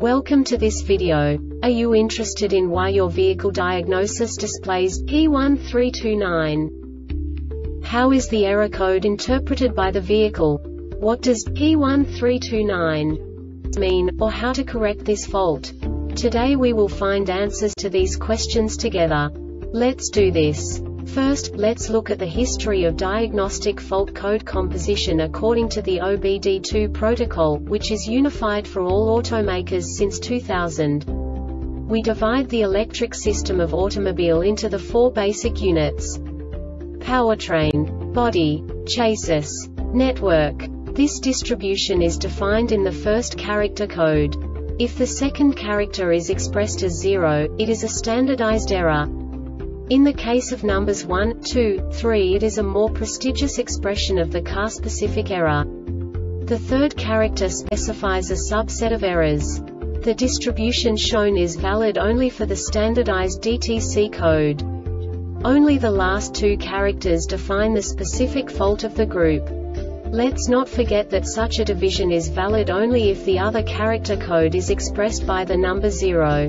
Welcome to this video. Are you interested in why your vehicle diagnosis displays P1329? How is the error code interpreted by the vehicle? What does P1329 mean, or how to correct this fault? Today we will find answers to these questions together. Let's do this. First, let's look at the history of diagnostic fault code composition according to the OBD2 protocol, which is unified for all automakers since 2000. We divide the electric system of automobile into the four basic units: powertrain, body, chassis, network. This distribution is defined in the first character code. If the second character is expressed as 0, it is a standardized error. In the case of numbers 1, 2, 3, it is a more prestigious expression of the car-specific error. The third character specifies a subset of errors. The distribution shown is valid only for the standardized DTC code. Only the last two characters define the specific fault of the group. Let's not forget that such a division is valid only if the other character code is expressed by the number 0.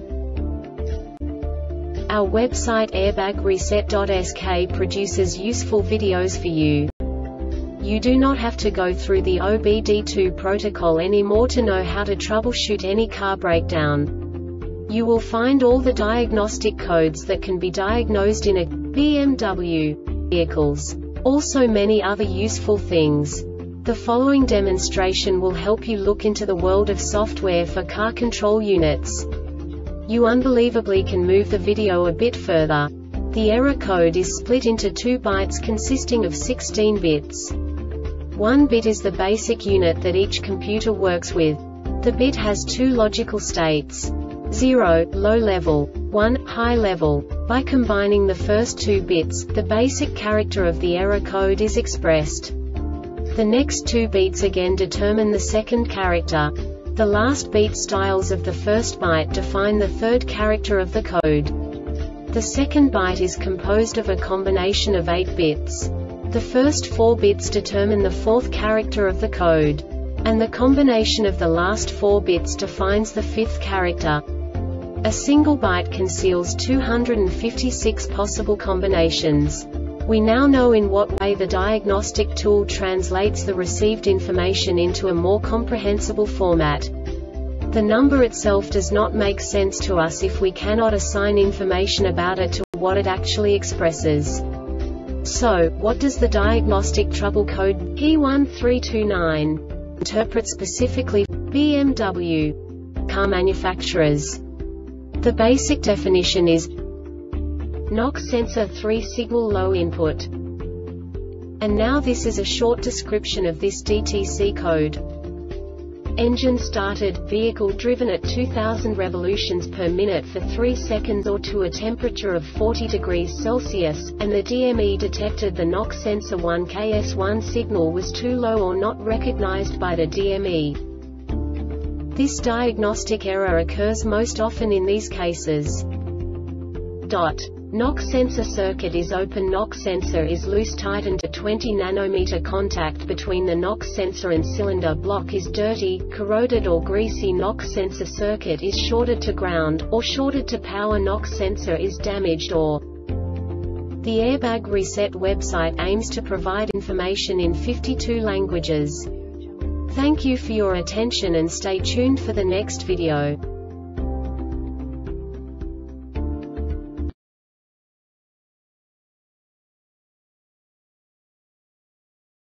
Our website airbagreset.sk produces useful videos for you. You do not have to go through the OBD2 protocol anymore to know how to troubleshoot any car breakdown. You will find all the diagnostic codes that can be diagnosed in a BMW vehicles. Also many other useful things. The following demonstration will help you look into the world of software for car control units. You unbelievably can move the video a bit further. The error code is split into 2 bytes consisting of 16 bits. 1 bit is the basic unit that each computer works with. The bit has 2 logical states: 0, low level, 1, high level. By combining the first 2 bits, the basic character of the error code is expressed. The next 2 beats again determine the second character. The last beat styles of the first byte define the third character of the code. The second byte is composed of a combination of 8 bits. The first 4 bits determine the fourth character of the code. And the combination of the last 4 bits defines the fifth character. A single byte conceals 256 possible combinations. We now know in what way the diagnostic tool translates the received information into a more comprehensible format. The number itself does not make sense to us if we cannot assign information about it to what it actually expresses. So, what does the diagnostic trouble code P1329 interpret specifically for BMW car manufacturers? The basic definition is NOx sensor 3 signal low input. And now this is a short description of this DTC code. Engine started, vehicle driven at 2000 revolutions per minute for 3 seconds or to a temperature of 40 degrees Celsius, and the DME detected the NOx sensor 1KS1 signal was too low or not recognized by the DME. This diagnostic error occurs most often in these cases. NOx sensor circuit is open. NOx sensor is loose, tightened to 20 nanometer. Contact between the NOx sensor and cylinder block is dirty, corroded or greasy. NOx sensor circuit is shorted to ground, or shorted to power. NOx sensor is damaged or. The Airbag Reset website aims to provide information in 52 languages. Thank you for your attention and stay tuned for the next video.